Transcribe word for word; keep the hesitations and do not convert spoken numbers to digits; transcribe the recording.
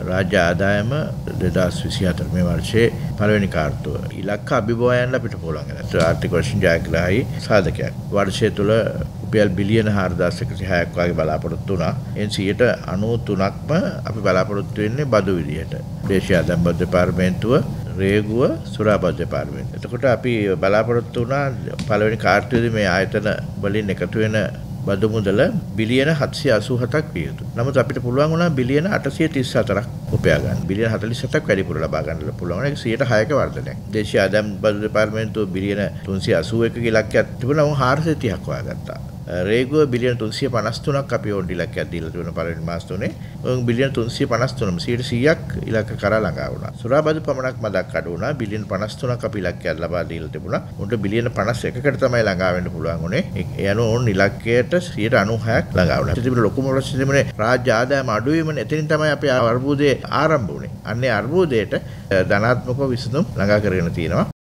රාජ්‍ය ආදායම දෙදාස් විසිහතර මේ වර්ෂයේ පළවෙනි කාර්තුව ඉලක්ක අභිබවයන් අපිට පුළුවන් වෙනවා. ආර්ථික වශයෙන් ජයග්‍රාහී සාධකයක්. වර්ෂය තුල රුපියල් බිලියන හාරදාස් එකසිය හයක් වගේ බලාපොරොත්තු වුණා. එන් සියයට අනූතුනක්ම අපි බලාපොරොත්තු වෙන්නේ බදු විදියට. දේශීය ආදායම් බදු දෙපාර්තමේන්තුව රේගුව සුරාබදු දෙපාර්තමේන්තුව. එතකොට අපි බලාපොරොත්තු වුණා පළවෙනි කාර්තුවේදී මේ ආයතන වලින් එකතු වෙන බදු මුදල බිලියන හත්සිය අසූ හතක් විය යුතුයි. නමුත් අපිට පුළුවන් වුණා බිලියන අටසිය තිස් හතරක් උපයා ගන්න. බිලියන හතළිස් හතක් වැඩිපුර ලබා ගන්න පුළුවන්. ඒක සියයට හයක වර්ධනයක්. දේශීය ආදායම් බදු දෙපාර්තමේන්තුව බිලියන තුන්සිය අසූ එකක ඉලක්කයක් තිබුණා. උන් හාරසිය තිහක් හොයාගත්තා. රේගුව බිලියන තුන්සිය පනස් තුනක් අපි ඕන ඉලක්කයක් දීලා තිබුණා පළවෙනි මාස තුනේ. උන් බිලියන තුන්සිය පනස් තුනම සියයට සීයක් ඉලක්ක කරා ළඟා වුණා. සුරාබදු පමණක් මදක් අඩු වුණා. බිලියන පනස් තුනක් අපි ඉලක්කයක් ලබා දීලා තිබුණා. උන්ට බිලියන පනස් එකකට තමයි ළඟා වෙන්න පුළුවන් උනේ. ඒ අනුව උන් ඉලක්කයට සියයට අනූහයක් ළඟා වුණා. ඉතින් ලොකුම ප්‍රශ්නේ තිබුණේ රාජ්‍ය ආදායම අඩු වීමනේ. එතනින් තමයි අපි අර්බුදයේ ආරම්භ වුණේ. අන්නේ අර්බුදයට ධනාත්මකව විසඳුම් ළඟා කරගෙන තියෙනවා.